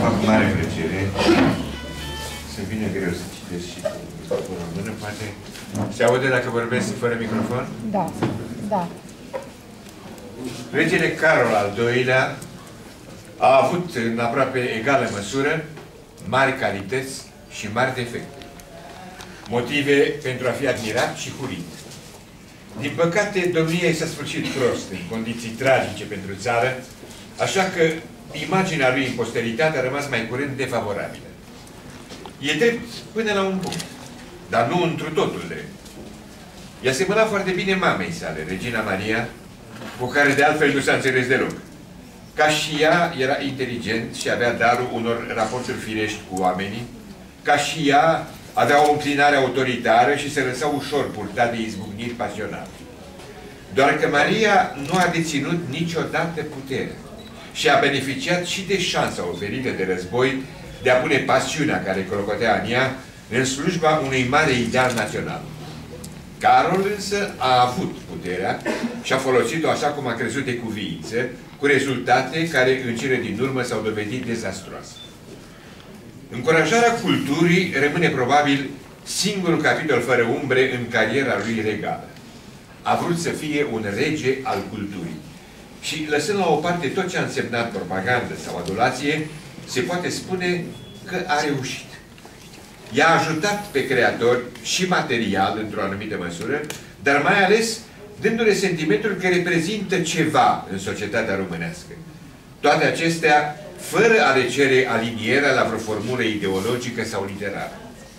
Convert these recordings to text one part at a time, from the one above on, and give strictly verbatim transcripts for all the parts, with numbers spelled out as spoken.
fac mare plăcere. Se vine greu să citesc și cu română, poate. Se aude dacă vorbesc fără microfon? Da, da. Regele Carol al doilea a avut în aproape egală măsură mari calități și mari defecte. Motive pentru a fi admirat și hurit. Din păcate, domnia i s-a sfârșit prost, în condiții tragice pentru țară, așa că imaginea lui în posteritate a rămas mai curând defavorabilă. E drept până la un punct, dar nu întru totul drept. I-a semănat foarte bine mamei sale, Regina Maria, cu care de altfel nu s-a înțeles deloc. Ca și ea, era inteligent și avea darul unor raporturi firești cu oamenii, ca și ea, avea o înclinare autoritară și se lăsa ușor purtat de izbucniri pasionale. Doar că Maria nu a deținut niciodată puterea și a beneficiat și de șansa oferită de război de a pune pasiunea care clocotea în ea în slujba unui mare ideal național. Carol însă a avut puterea și a folosit-o așa cum a crezut de cuviință, cu rezultate care în cele din urmă s-au dovedit dezastroase. Încurajarea culturii rămâne probabil singurul capitol fără umbre în cariera lui regală. A vrut să fie un rege al culturii. Și lăsând la o parte tot ce a însemnat propagandă sau adulație, se poate spune că a reușit. I-a ajutat pe creatori și material, într-o anumită măsură, dar mai ales dându-le sentimentul că reprezintă ceva în societatea românească. Toate acestea fără a le cere alinierea la vreo formulă ideologică sau literară.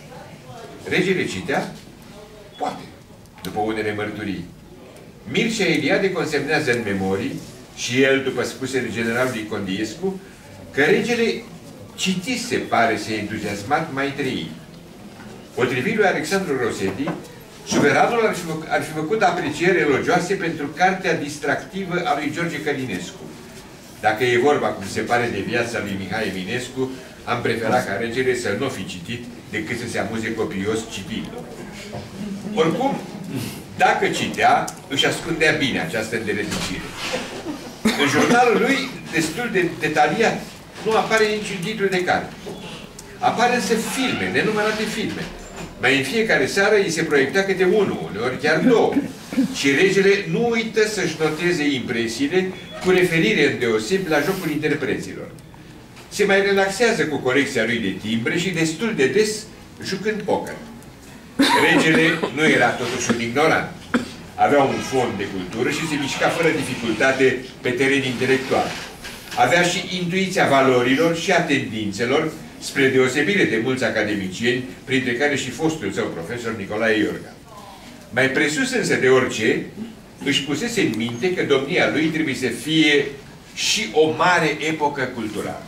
Regele citea? Poate, după unele mărturii. Mircea Eliade consemnează în memorii, și el, după spusele generalului Condiescu, că regele citise, pare să entuziasmat, mai trei. Potrivit lui Alexandru Rosetti, suveranul ar fi, ar fi făcut aprecieri elogioase pentru cartea distractivă a lui George Călinescu. Dacă e vorba, cum se pare, de viața lui Mihai Eminescu, am preferat ca regele să nu fi citit decât să se amuze copios citind-o. Oricum, dacă citea, își ascundea bine această îndeletnicire. În jurnalul lui, destul de detaliat, nu apare niciun titlu de carte. Apar însă filme, nenumărate filme. Mai în fiecare seară îi se proiecta câte unul, uneori chiar două. Și regele nu uită să-și noteze impresiile cu referire îndeosebi la jocul interpreților. Se mai relaxează cu colecția lui de timbre și destul de des jucând poker. Regele nu era totuși un ignorant. Avea un fond de cultură și se mișca fără dificultate pe teren intelectual. Avea și intuiția valorilor și a tendințelor, spre deosebire de mulți academicieni, printre care și fostul său profesor Nicolae Iorga. Mai presus însă de orice, își pusese în minte că domnia lui trebuie să fie și o mare epocă culturală.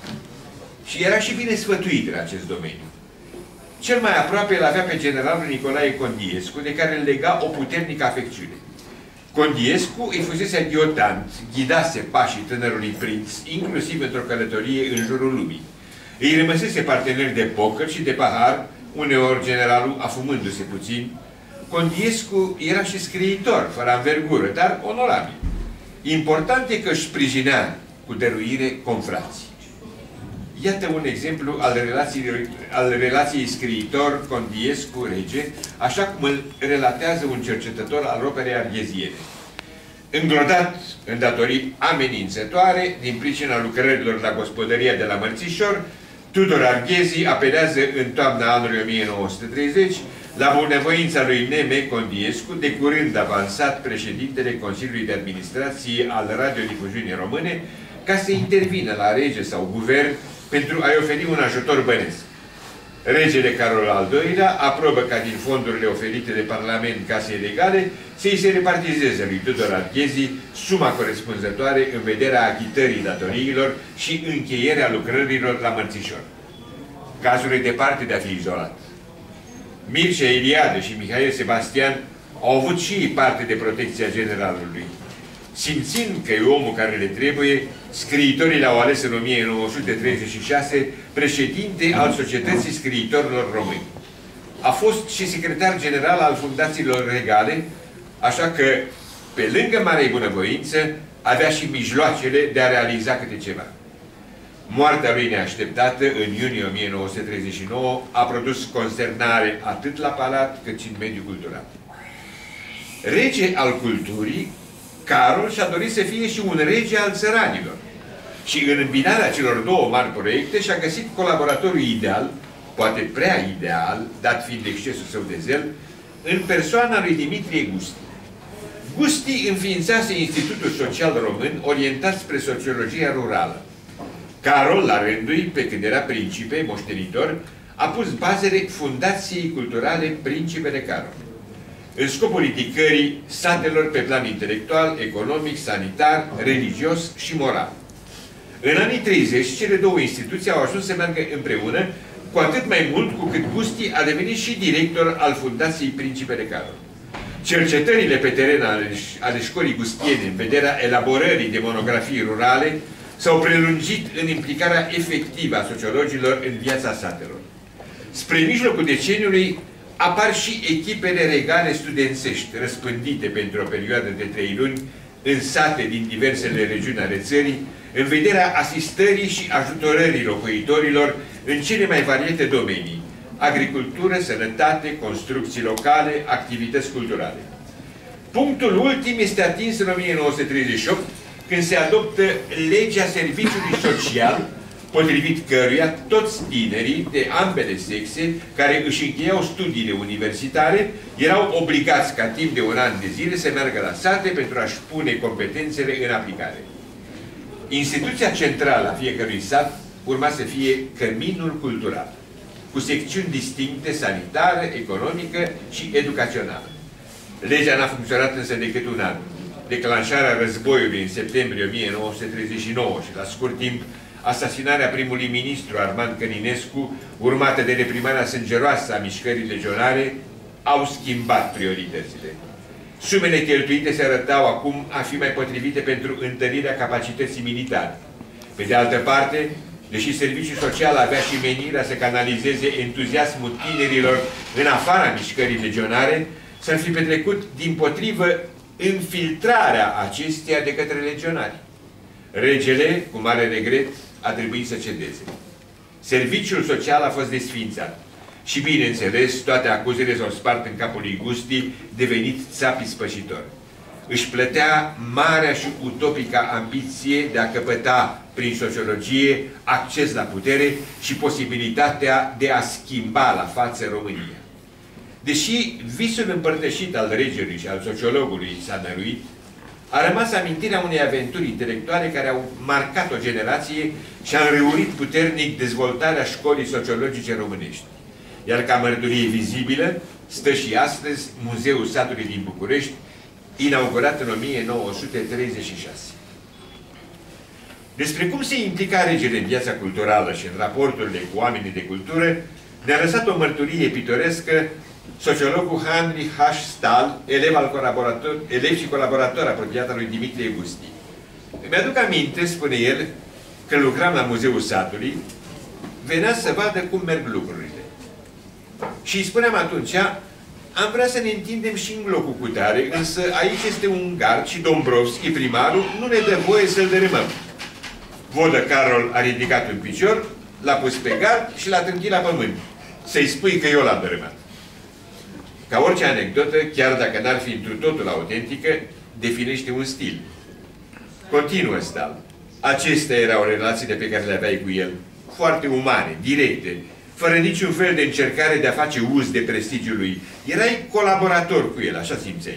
Și era și bine sfătuit în acest domeniu. Cel mai aproape îl avea pe generalul Nicolae Condiescu, de care îl lega o puternică afecțiune. Condiescu îi fusese adiotant, ghidase pașii tânărului prinț, inclusiv într-o călătorie în jurul lumii. Îi rămăsese parteneri de poker și de pahar, uneori generalul afumându-se puțin. Condiescu era și scriitor, fără anvergură, dar onorabil. Important e că își sprijinea cu dăruire confrații. Iată un exemplu al relației, al relației scriitor-Condiescu-rege, așa cum îl relatează un cercetător al operei argheziene. Înglodat în datorii amenințătoare, din pricina lucrărilor la gospodăria de la Mărțișor, Tudor Arghezi apelează în toamna anului o mie nouă sute treizeci la bunăvoința lui Neme Condiescu, de curând avansat președintele Consiliului de Administrație al Radiodifuziunii Române, ca să intervină la rege sau guvern pentru a-i oferi un ajutor bănesc. Regele Carol al doilea aprobă ca din fondurile oferite de Parlament casei legale să-i se repartizeze lui Tudor Arghezi suma corespunzătoare în vederea achitării datoriilor și încheierea lucrărilor la Mărțișor. Cazul e departe de a fi izolat. Mircea Eliade și Mihail Sebastian au avut și ei parte de protecția generalului. Simțind că e omul care le trebuie, scriitorii l-au ales în o mie nouă sute treizeci și șase președinte al Societății Scriitorilor Români. A fost și secretar general al fundațiilor regale, așa că, pe lângă marei bunăvoință, avea și mijloacele de a realiza câte ceva. Moartea lui neașteptată, în iunie o mie nouă sute treizeci și nouă, a produs consternare atât la palat cât și în mediul cultural. Rege al culturii, Carol și-a dorit să fie și un rege al țăranilor. Și în îmbinarea celor două mari proiecte și-a găsit colaboratorul ideal, poate prea ideal, dat fiind excesul său de zel, în persoana lui Dimitrie Gusti. Gusti înființase Institutul Social Român orientat spre sociologia rurală. Carol, la rândul lui, pe când era principe, moștenitor, a pus bazele Fundației Culturale Principele Carol, în scopul ridicării satelor pe plan intelectual, economic, sanitar, religios și moral. În anii treizeci, cele două instituții au ajuns să meargă împreună, cu atât mai mult cu cât Gusti a devenit și director al Fundației Principele Carol. Cercetările pe teren ale, ale școlii gustiene, în vederea elaborării de monografii rurale, s-au prelungit în implicarea efectivă a sociologilor în viața satelor. Spre mijlocul deceniului apar și echipele regale studențești, răspândite pentru o perioadă de trei luni în sate din diversele regiuni ale țării, în vederea asistării și ajutorării locuitorilor în cele mai variate domenii: agricultură, sănătate, construcții locale, activități culturale. Punctul ultim este atins în o mie nouă sute treizeci și opt, când se adoptă legea serviciului social, potrivit căruia toți tinerii de ambele sexe care își încheiau studiile universitare erau obligați ca timp de un an de zile să meargă la sate pentru a-și pune competențele în aplicare. Instituția centrală a fiecărui sat urma să fie Căminul Cultural, cu secțiuni distincte, sanitară, economică și educațională. Legea n-a funcționat însă decât un an. Declanșarea războiului în septembrie o mie nouă sute treizeci și nouă și, la scurt timp, asasinarea primului ministru Armand Călinescu, urmată de reprimarea sângeroasă a mișcării legionare, au schimbat prioritățile. Sumele cheltuite se arătau acum a fi mai potrivite pentru întărirea capacității militare. Pe de altă parte, deși serviciul social avea și menirea să canalizeze entuziasmul tinerilor în afara mișcării legionare, s-ar fi petrecut, dimpotrivă, infiltrarea acesteia de către legionari. Regele, cu mare regret, a trebuit să cedeze. Serviciul social a fost desființat. Și, bineînțeles, toate acuzele s-au spart în capul lui Gusti, devenit țap ispășitor. Își plătea marea și utopica ambiție de a căpăta, prin sociologie, acces la putere și posibilitatea de a schimba la față România. Deși visul împărtășit al regelui și al sociologului s-a năruit, a rămas amintirea unei aventuri intelectuale care au marcat o generație și a înrăurit puternic dezvoltarea școlii sociologice românești. Iar ca mărturie vizibilă stă și astăzi Muzeul Satului din București, inaugurat în o mie nouă sute treizeci și șase. Despre cum se implica regele în viața culturală și în raporturile cu oamenii de cultură, ne-a lăsat o mărturie pitorescă sociologul Henry H. Stahl, elev, al colaborator, elev și colaborator apropiat al lui Dimitrie Gusti. Îmi aduc aminte, spune el, că lucram la Muzeul Satului, venea să vadă cum merg lucrurile. Și îi spuneam atunci: am vrea să ne întindem și în locul cutare, însă aici este un gard și Dombrovski, primarul, nu ne dă voie să-l dărâmăm. Vodă Carol a ridicat un picior, l-a pus pe gard și l-a trântit la pământ. Să-i spui că eu l-am dărâmat. Ca orice anecdotă, chiar dacă n-ar fi întru totul autentică, definește un stil. Continuă Stahl. Acestea erau relațiile pe care le aveai cu el, foarte umane, directe, fără niciun fel de încercare de a face uz de prestigiul lui. Erai colaborator cu el, așa simțeai.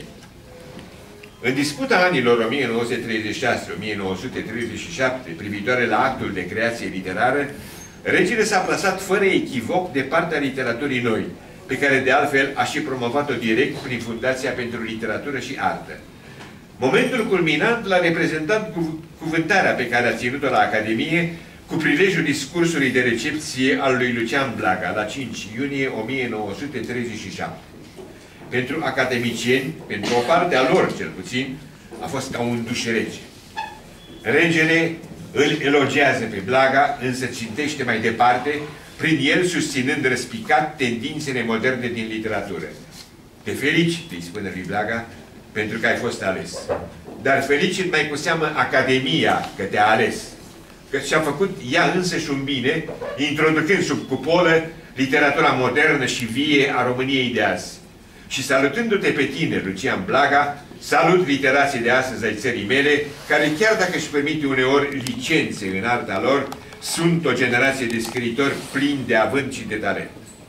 În disputa anilor o mie nouă sute treizeci și șase - o mie nouă sute treizeci și șapte, privitoare la actul de creație literară, regele s-a plasat fără echivoc de partea literaturii noi, pe care de altfel a și promovat-o direct prin Fundația pentru Literatură și Artă. Momentul culminant l-a reprezentat cu cuvântarea pe care a ținut-o la Academie cu prilejul discursului de recepție al lui Lucian Blaga la cinci iunie o mie nouă sute treizeci și șapte. Pentru academicieni, pentru o parte a lor cel puțin, a fost ca un duș rece. Regele îl elogiază pe Blaga, însă citește mai departe, prin el susținând răspicat tendințele moderne din literatură. Te felicit, îi spune lui Blaga, pentru că ai fost ales. Dar felicit mai cu seamă Academia că te-a ales. că și-a făcut ea însăși un bine, introducând sub cupolă literatura modernă și vie a României de azi. Și salutându-te pe tine, Lucian Blaga, salut literații de astăzi ai țării mele, care chiar dacă își permite uneori licențe în arta lor, sunt o generație de scriitori plini de avânt și de talent.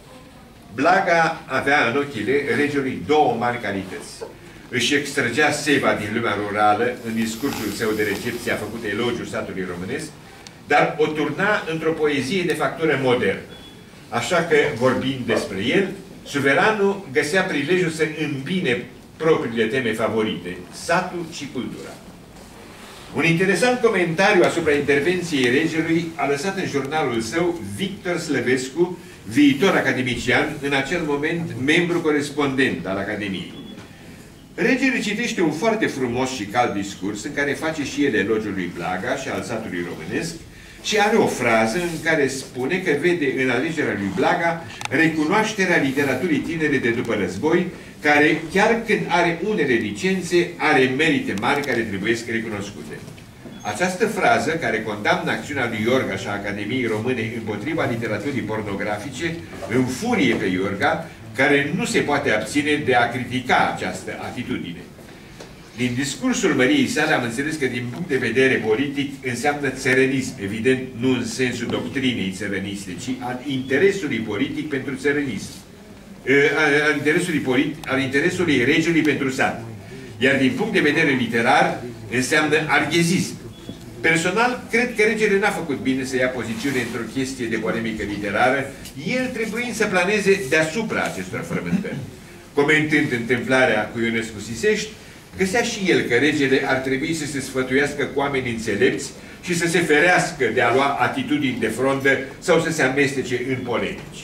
Blaga avea în ochile regelui două mari calități. Își extragea seva din lumea rurală, în discursul său de recepție a făcut elogiul satului românesc, dar o turna într-o poezie de factură modernă. Așa că, vorbind despre el, suveranul găsea prilejul să îmbine propriile teme favorite, satul și cultura. Un interesant comentariu asupra intervenției regelui a lăsat în jurnalul său Victor Slăvescu, viitor academician, în acel moment membru corespondent al Academiei. Regele citește un foarte frumos și cald discurs în care face și el elogiul lui Blaga și al satului românesc și are o frază în care spune că vede în alegerea lui Blaga recunoașterea literaturii tinere de după război, care, chiar când are unele licențe, are merite mari care trebuie recunoscute. Această frază, care condamnă acțiunea lui Iorga și a Academiei Române împotriva literaturii pornografice, înfurie pe Iorga, care nu se poate abține de a critica această atitudine. Din discursul Măriei sale am înțeles că din punct de vedere politic înseamnă țărănism, evident nu în sensul doctrinei țărăniste, ci al interesului politic pentru țărănism, al interesului, politic, al interesului regelui pentru sat. Iar din punct de vedere literar înseamnă arghezism. Personal, cred că regele n-a făcut bine să ia pozițiune într-o chestie de polemică literară, el trebuind să planeze deasupra acestor frământări. Comentând întâmplarea cu Ionescu Sisești, găsea și el că regele ar trebui să se sfătuiască cu oameni înțelepți și să se ferească de a lua atitudini de frondă sau să se amestece în polemici.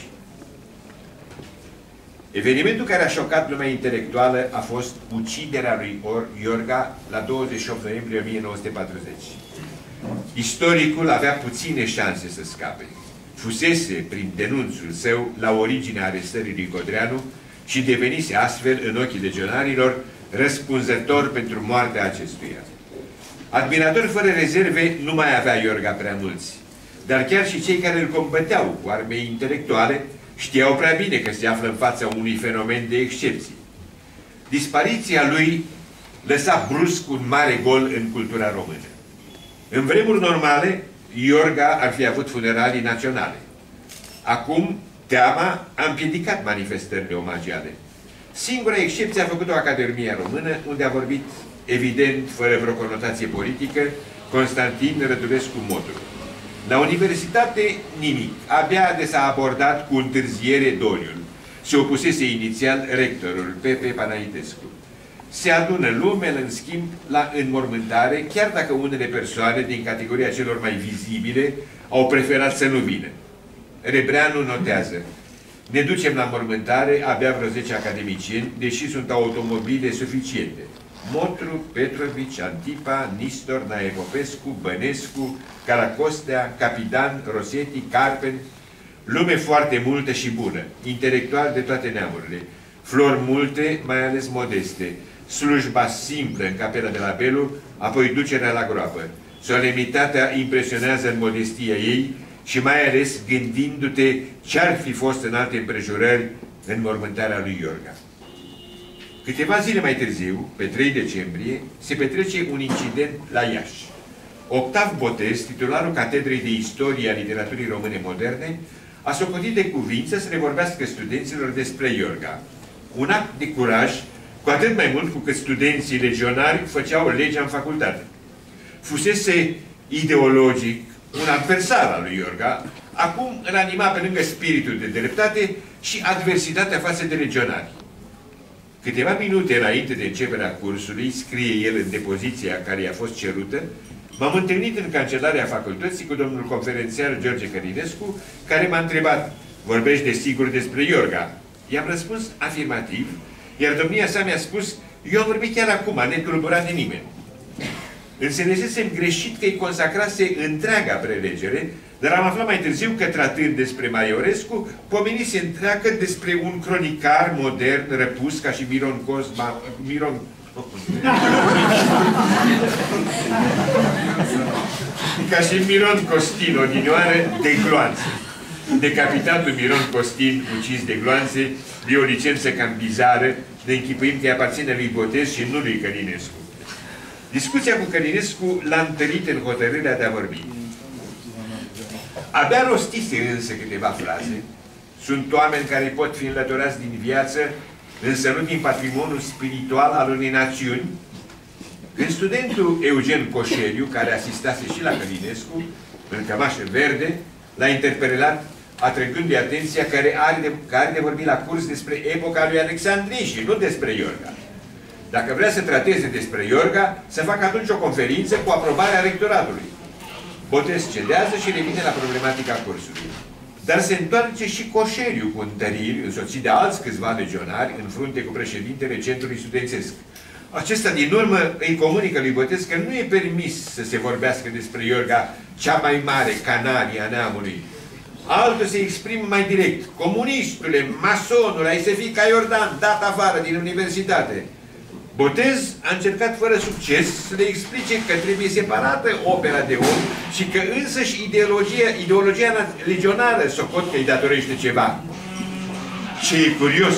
Evenimentul care a șocat lumea intelectuală a fost uciderea lui Iorga la douăzeci și opt noiembrie o mie nouă sute patruzeci. Istoricul avea puține șanse să scape. Fusese, prin denunțul său, la originea arestării lui Codreanu și devenise astfel, în ochii legionarilor, răspunzător pentru moartea acestuia. Admiratori fără rezerve nu mai avea Iorga prea mulți, dar chiar și cei care îl combăteau cu arme intelectuale știau prea bine că se află în fața unui fenomen de excepție. Dispariția lui lăsa brusc un mare gol în cultura română. În vremuri normale, Iorga ar fi avut funeralii naționale. Acum, teama a împiedicat manifestările omagiale. Singura excepție a făcut-o Academia Română, unde a vorbit, evident, fără vreo conotație politică, Constantin Rădulescu Modru. La universitate, nimic. Abia de s-a abordat cu întârziere Doriul. Se opusese inițial rectorul, Pepe Panaitescu. Se adună lumea, în schimb, la înmormântare, chiar dacă unele persoane din categoria celor mai vizibile au preferat să nu vină. Rebreanu notează: ne ducem la mormântare, abia vreo zece academicieni, deși sunt automobile suficiente. Motru, Petrovici, Antipa, Nistor, Nae Popescu, Bănescu, Caracostea, Capitan, Rosetti, Carpen, lume foarte multă și bună, intelectual de toate neamurile, flori multe, mai ales modeste, slujba simplă în capela de la Belu, apoi ducerea la groapă. Solemnitatea impresionează în modestia ei și mai ales gândindu-te ce-ar fi fost în alte împrejurări în mormântarea lui Iorga. Câteva zile mai târziu, pe trei decembrie, se petrece un incident la Iași. Octav Botez, titularul Catedrei de Istorie a Literaturii Române Moderne, a socotit de cuvință să le vorbească studenților despre Iorga. Un act de curaj, cu atât mai mult cu cât studenții legionari făceau legea în facultate. Fusese ideologic un adversar al lui Iorga, acum îl anima pe lângă spiritul de dreptate și adversitatea față de legionari. Câteva minute înainte de începerea cursului, scrie el în depoziția care i-a fost cerută, m-am întâlnit în cancelarea facultății cu domnul conferențiar George Călinescu, care m-a întrebat: vorbești de sigur despre Iorga? I-am răspuns afirmativ, iar domnia sa mi-a spus: eu am vorbit chiar acum, netulburat de nimeni. Înțelesesem greșit că îi consacrase întreaga prelegere, dar am aflat mai târziu că, tratând despre Maiorescu, pomenise întreagă despre un cronicar modern răpus ca și Miron Cosma... Miron... ca și Miron Costin, odinioară de gloanțe. Decapitatul Miron Costin, ucis de gloanțe, de o licență cam bizară, de închipuim că îi aparține lui Botez și nu lui Călinescu. Discuția cu Călinescu l-a întărit în hotărârea de a vorbi. Abia rostise însă câteva fraze. Sunt oameni care pot fi înlăturați din viață, însă nu din patrimoniul spiritual al unei națiuni. Când studentul Eugen Coșeriu, care asistase și la Călinescu, în cămașă verde, l-a interpelat, atrăgându-i atenția care are, de, care are de vorbit la curs despre epoca lui Alexandrie și nu despre Iorga. Dacă vrea să trateze despre Iorga, să facă atunci o conferință cu aprobarea rectoratului. Botez cedează și revine la problematica cursului. Dar se întoarce și Coșeriu cu întăriri, însoțit de alți câțiva legionari, în frunte cu președintele centrului studențesc. Acesta, din urmă, îi comunică lui Botez că nu e permis să se vorbească despre Iorga, cea mai mare canarie a neamului. Altul se exprimă mai direct. Comunistule, masonul, ai să fii ca Iordan, dat afară din universitate. Botez a încercat fără succes să le explice că trebuie separată opera de om și că însăși ideologia, ideologia legionară socot că îi datorește ceva. Ce e curios,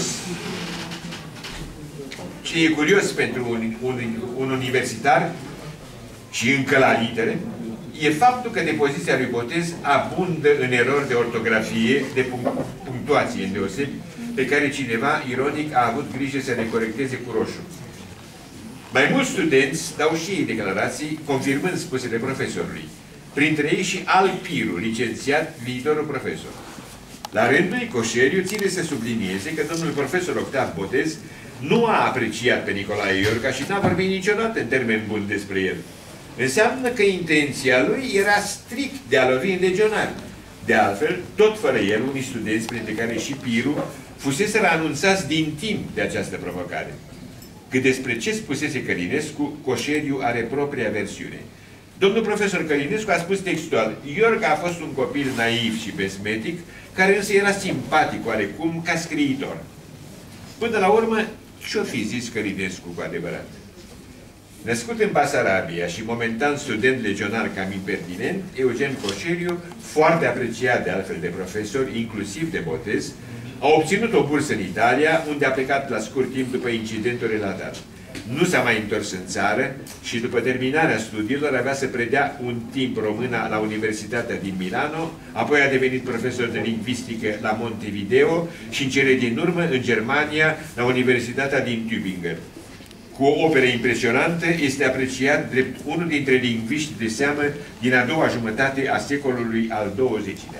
ce e curios pentru un, un, un universitar și încă la litere, e faptul că de poziția lui Botez abundă în erori de ortografie, de punctuație îndeosebi, pe care cineva, ironic, a avut grijă să le corecteze cu roșu. Mai mulți studenți dau și ei declarații, confirmând spusele profesorului. Printre ei și Al Piru, licențiat, viitorul profesor. La rândul lui, Coșeriu ține să sublinieze că domnul profesor Octav Botez nu a apreciat pe Nicolae Iorga și n-a vorbit niciodată în termeni buni despre el. Înseamnă că intenția lui era strict de a lovi în legionari. De altfel, tot fără el, unii studenți, printre care și Piru, fuseseră anunțați din timp de această provocare. Cât despre ce spusese Călinescu, Coșeriu are propria versiune. Domnul profesor Călinescu a spus textual: Iorga a fost un copil naiv și pesmetic, care însă era simpatic oarecum ca scriitor. Până la urmă, ce-o fi zis Călinescu cu adevărat? Născut în Basarabia și momentan student legionar cam impertinent, Eugen Coșeriu, foarte apreciat de altfel de profesori, inclusiv de Botez, a obținut o bursă în Italia, unde a plecat la scurt timp după incidentul relatat. Nu s-a mai întors în țară și după terminarea studiilor avea să predea un timp româna la Universitatea din Milano, apoi a devenit profesor de lingvistică la Montevideo și în cele din urmă în Germania, la Universitatea din Tübingen. Cu o operă impresionantă, este apreciat drept unul dintre lingviști de seamă din a doua jumătate a secolului al douăzecilea.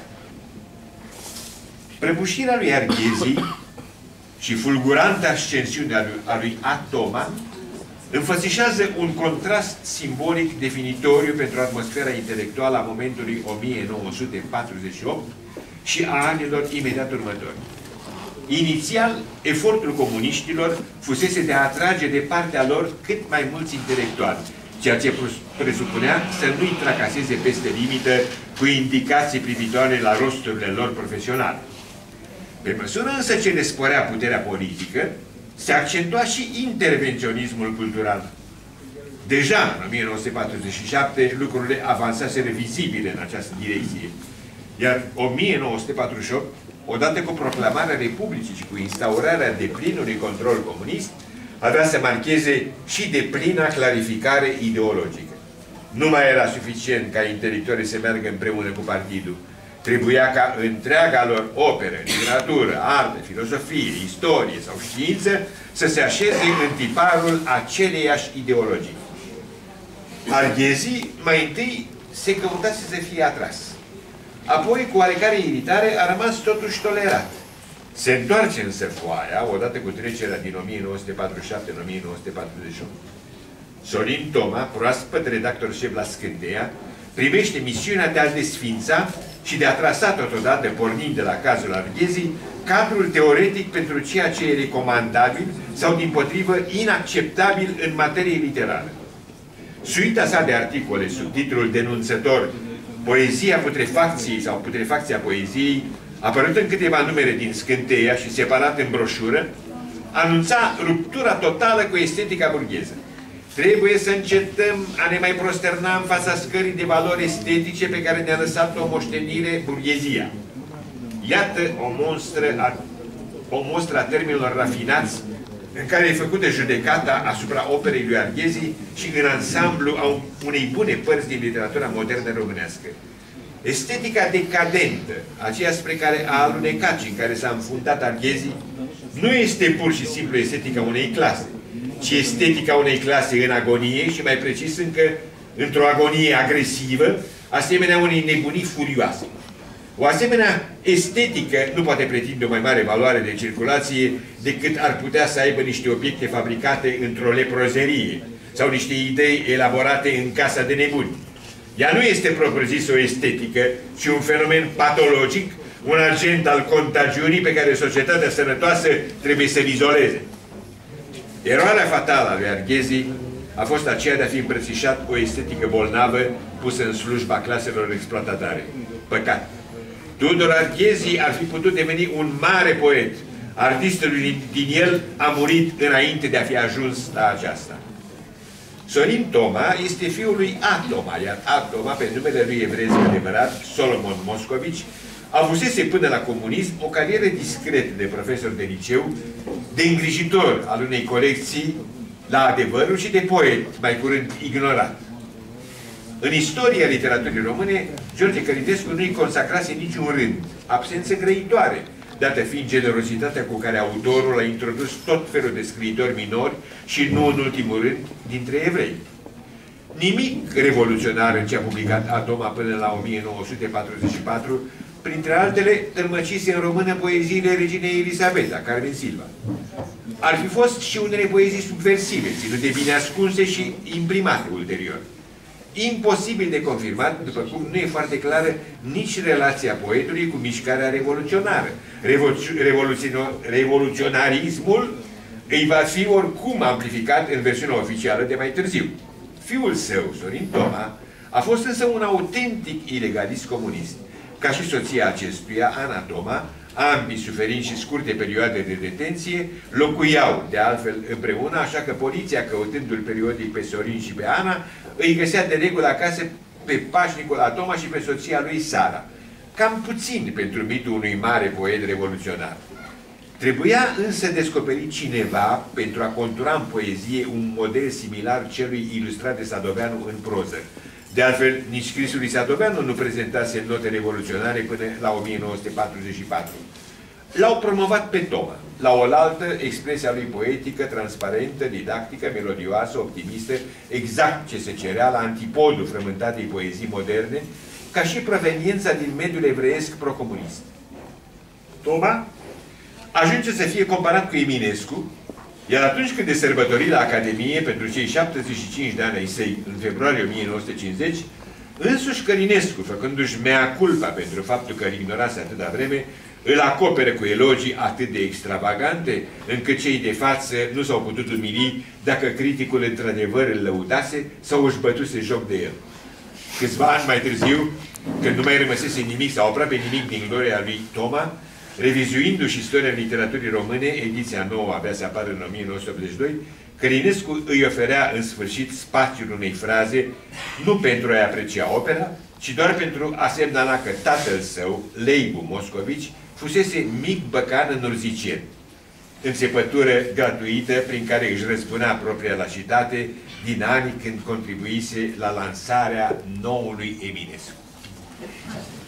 Prăbușirea lui Arghezi și fulguranta ascensiune a lui, a lui Atoma înfățișează un contrast simbolic definitoriu pentru atmosfera intelectuală a momentului o mie nouă sute patruzeci și opt și a anilor imediat următori. Inițial, efortul comuniștilor fusese de a atrage de partea lor cât mai mulți intelectuali, ceea ce presupunea să nu-i tracaseze peste limită cu indicații privitoare la rosturile lor profesionale. Pe măsură însă ce le sporea puterea politică, se accentua și intervenționismul cultural. Deja în o mie nouă sute patruzeci și șapte lucrurile avansaseră vizibile în această direcție, iar o mie nouă sute patruzeci și opt, odată cu proclamarea Republicii și cu instaurarea deplinului control comunist, avea să marcheze și deplina clarificare ideologică. Nu mai era suficient ca intelectualii să meargă împreună cu partidul. Trebuia ca întreaga lor operă, literatură, artă, filosofie, istorie sau știință să se așeze în tiparul aceleiași ideologii. Arghezi mai întâi se căutase să fie atras. Apoi, cu oarecare iritare, a rămas totuși tolerat. Se întoarce însă foaia, odată cu trecerea din o mie nouă sute patruzeci și șapte în o mie nouă sute patruzeci și opt. Sorin Toma, proaspăt redactor șef la Scânteia, primește misiunea de a desfința și de a trasa totodată, pornind de la cazul Arghezi, cadrul teoretic pentru ceea ce e recomandabil sau, dimpotrivă, inacceptabil în materie literară. Suita sa de articole sub titlul denunțător Poezia putrefacției sau Putrefacția poeziei, apărut în câteva numere din Scânteia și separat în broșură, anunța ruptura totală cu estetica burgheză. Trebuie să încetăm a ne mai prosterna în fața scării de valori estetice pe care ne-a lăsat o moștenire burghezia. Iată o monstră a, o monstră a termenilor rafinați în care e făcută judecata asupra operei lui Arghezi și în ansamblu a unei bune părți din literatura modernă românească. Estetica decadentă, aceea spre care a alunecat și în care s-a înfundat Arghezi, nu este pur și simplu estetica unei clase, ci estetica unei clase în agonie și mai precis încă într-o agonie agresivă, asemenea unei nebunii furioase. O asemenea estetică nu poate pretinde o mai mare valoare de circulație decât ar putea să aibă niște obiecte fabricate într-o leprozerie sau niște idei elaborate în casa de nebuni. Ea nu este propriu-zis o estetică, ci un fenomen patologic, un agent al contagiunii pe care societatea sănătoasă trebuie să-l izoleze. Eroarea fatală a lui Arghezi a fost aceea de a fi îmbrățișat o estetică bolnavă pusă în slujba claselor exploatatare. Păcat! Tudor Arghezi ar fi putut deveni un mare poet. Artistul din el a murit înainte de a fi ajuns la aceasta. Sorin Toma este fiul lui A. Toma, iar A. Toma, pe numele lui evresc adevărat, Solomon Moscovici, avusese până la comunism o carieră discretă de profesor de liceu, de îngrijitor al unei colecții la Adevărul și de poet, mai curând ignorat. În istoria literaturii române, George Călitescu nu-i consacrase niciun rând, absență grăitoare, dată fiind generozitatea cu care autorul a introdus tot felul de scriitori minori și nu în ultimul rând dintre evrei. Nimic revoluționar în ce a publicat A. Toma până la o mie nouă sute patruzeci și patru, printre altele, tălmăcise în română poeziile reginei Elisabeta, Carmen Silva. Ar fi fost și unele poezii subversive, ținute bine ascunse și imprimate ulterior. Imposibil de confirmat, după cum nu e foarte clară nici relația poetului cu mișcarea revoluționară. Revoluționarismul îi va fi oricum amplificat în versiunea oficială de mai târziu. Fiul său, Sorin Toma, a fost însă un autentic ilegalist comunist. Ca și soția acestuia, Ana Toma, ambii suferind și scurte perioade de detenție, locuiau de altfel împreună, așa că poliția, căutându-l periodic pe Sorin și pe Ana, îi găsea de regulă acasă pe pașnicul A. Toma și pe soția lui Sara. Cam puțin pentru mitul unui mare poet revoluționar. Trebuia însă descoperit cineva pentru a contura în poezie un model similar celui ilustrat de Sadoveanu în proză. De altfel, nici scrisul lui Sadoveanu nu prezentase note revoluționare până la o mie nouă sute patruzeci și patru. L-au promovat pe Toma, la oaltă expresia lui poetică, transparentă, didactică, melodioasă, optimistă, exact ce se cerea la antipodul frământatei poezii moderne, ca și proveniența din mediul evreiesc procomunist. Toma ajunge să fie comparat cu Eminescu, iar atunci când e sărbătorit la Academie pentru cei șaptezeci și cinci de ani ai săi, în februarie o mie nouă sute cincizeci, însuși Călinescu, făcându-și mea culpa pentru faptul că îl ignorase atâta vreme, îl acoperă cu elogii atât de extravagante, încât cei de față nu s-au putut umili dacă criticul într-adevăr îl lăudase sau își bătuse joc de el. Câțiva ani mai târziu, când nu mai rămăsese nimic sau aproape nimic din gloria lui Toma, revizuindu-și istoria literaturii române, ediția nouă abia se apare în o mie nouă sute optzeci și doi, Călinescu îi oferea în sfârșit spațiul unei fraze, nu pentru a-i aprecia opera, ci doar pentru a semnala că tatăl său, Leibu Moscovici, fusese mic băcan în urzicien, înțepătură gratuită prin care își răzbuna propria lașitate din anii când contribuise la lansarea noului Eminescu.